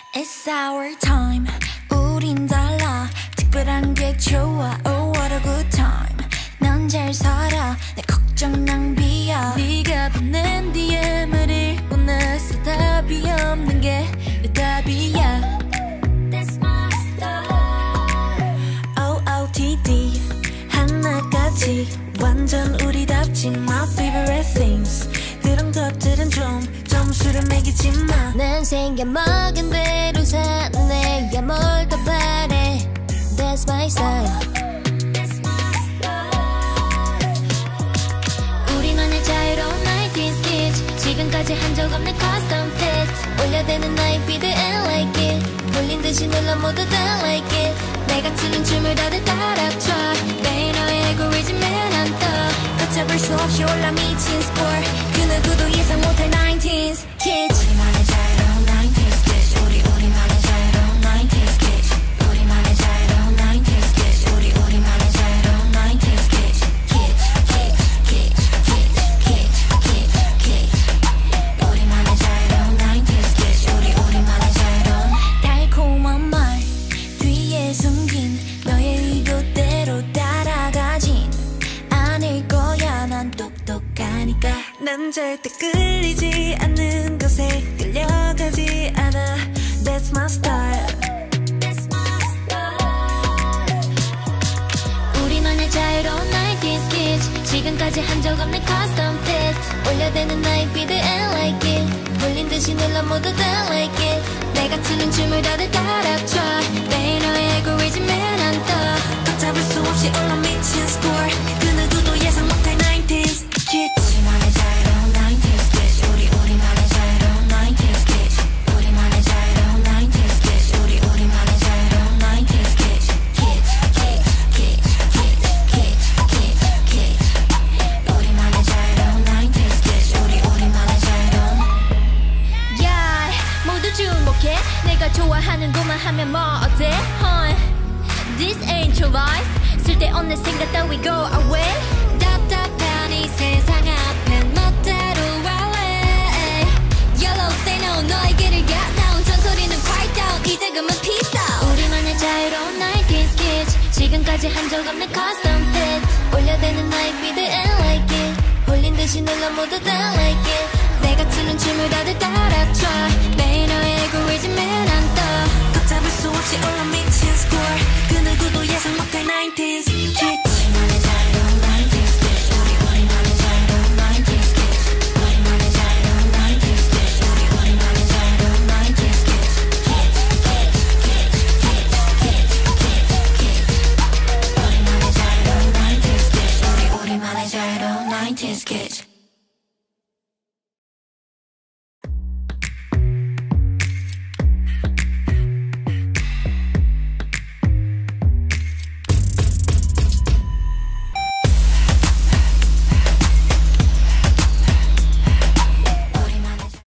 It's our time 우린 달라 특별한 게 좋아 Oh what a good time 넌 잘 살아 내 걱정 낭비야 네가 보낸 DM을 읽고 나서 답이 없는 게 내 답이야 That's my style OOTD 하나까지 완전 우리답지 My favorite things 그런 것들은 좀 점수를 매기지 마 난 생겨먹은 대로 사네 야 뭘 더 바래 That's my style 우리만의 자유로운 90s kids 지금까지 한 적 없는 custom fit 올려대는 나의 feed and like it 몰린 듯이 눌러 모두 다 like it 내가 추는 춤을 다들 따라춰 매일 너의 알고리즘에 난 떠 걷잡을 수 없이 올라 미친 score 그 누구도 예상 못할 90s kids 우리만의 자유로운 90s kids 우리만의 자유로운 90s kids 우리만의 자유로운 90s kids 우리만의 자유로운 90s kids kids kids kids kids kids kids 우리만의 자유로운 90s kids 우리만의 자유로운 달콤한 말 뒤에 숨긴 너의 의도대로 따라가진 않을 거야 난 똑똑하니까 난 절대 끌리지 않는 것에 끌려가지 않아 That's my style 우리만의 자유로운 90s kids 지금까지 한 적 없는 custom fit 올려대는 나의 feed and like it 몰린 듯이 눌러 모두 다 like it 내가 추는 춤을 다들 따라춰 매일 너의 알고리즘에 난 떠 걷잡을 수 없이 올라 미친 score 그 누구도 예상 못할 90s kids 우리만의 자유로운 90s kids 우리만의 자유로운 90s kids 우리만의 자유로운 90s kids 우리만의 자유로운 90s kids kids kids kids kids kids kids 우리만의 자유로운 90s kids 우리만의 자유로운 Yeah 모두 주목해 내가 좋아하는 것만 하면 뭐 어때 This ain't your life 쓸데없는 생각 따위 go away 답답한 이 세상 앞엔 멋대로 wallet Yellow say no 너의 길을 가 나온 전소리는 quiet down 이제 그만 peace out 우리만의 자유로운 90s kids 지금까지 한 적 없는 custom fit 올려대는 나의 feed and like it 홀린 듯이 눌러 모두 다 like it 내가 추는 춤을 다들 따라춰 매일 너의 알고리즘에 난 떠 걷잡을 수 없이 올라 미친 score 그 누구도 예상 못할 90s kids